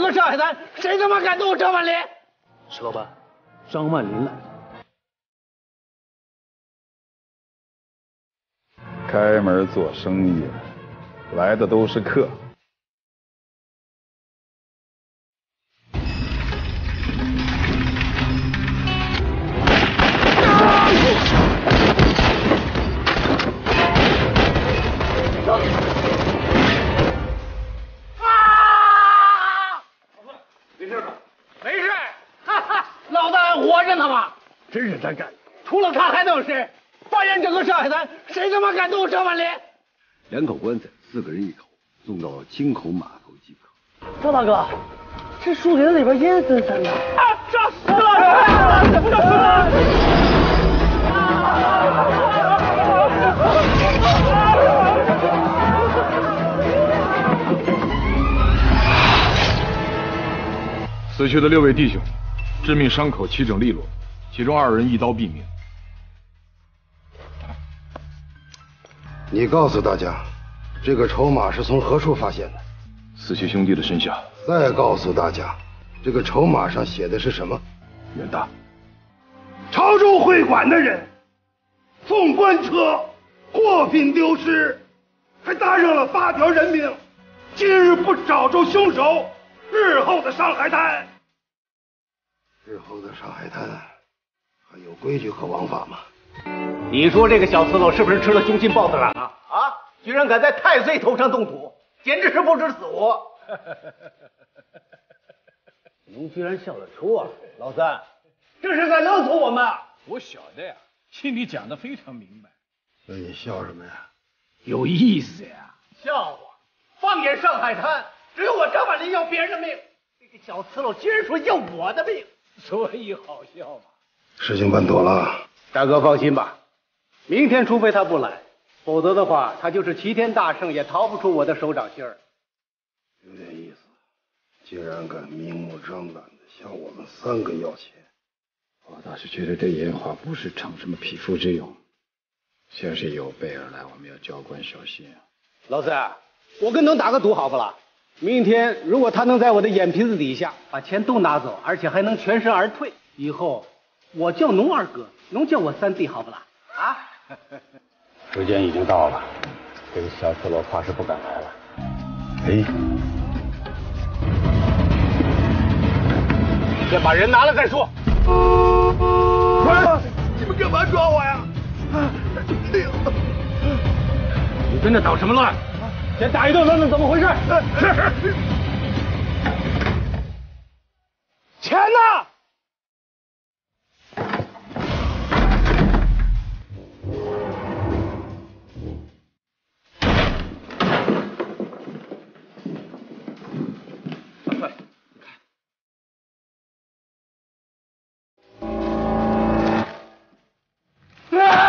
个上海滩，谁他妈敢动张万林？ 石老板，张万林来了。 开门做生意，来的都是客。 没事，哈哈，老大还活着呢吗？真是他干的，除了他还能有谁？发现整个上海滩，谁他妈敢动张万林 ？2口棺材，4个人1口，送到京口码头即可。 赵大哥，这树林里边阴森森的。 死去的6位弟兄，致命伤口齐整利落，其中2人一刀毙命。 你告诉大家，这个筹码是从何处发现的？ 死去兄弟的身下。 再告诉大家，这个筹码上写的是什么？ 袁大， 潮州会馆的人送官车货品丢失，还搭上了8条人命。今日不找着凶手，日后的上海滩还有规矩和王法吗？ 你说这个小刺头是不是吃了凶禽豹子胆啊？啊！居然敢在太岁头上动土，简直是不知死活！ 您居然笑得出啊，老三， 这是在勒索我们！ 我晓得呀，心里讲得非常明白。 那你笑什么呀？ 有意思呀！ 笑话！放眼上海滩，只有我张万林要别人的命，这个小刺头居然说要我的命， 所以好笑嘛。 事情办妥了。 大哥放心吧，明天除非他不来，否则的话，他就是齐天大圣也逃不出我的手掌心儿。 有点意思，竟然敢明目张胆的向我们3个要钱。 我倒是觉得这烟花不是逞什么匹夫之勇，像是有备而来，我们要交关小心啊。 老三，我跟能打个赌好不啦？明天如果他能在我的眼皮子底下把钱都拿走，而且还能全身而退，以后我叫农二哥，农叫我3弟，好不啦？啊！ 时间已经到了，这个小刺头怕是不敢来了。 哎， 先把人拿了再说。 快！你们干嘛抓我呀？哎呦！ 你跟着捣什么乱？先打一顿问问怎么回事。 是。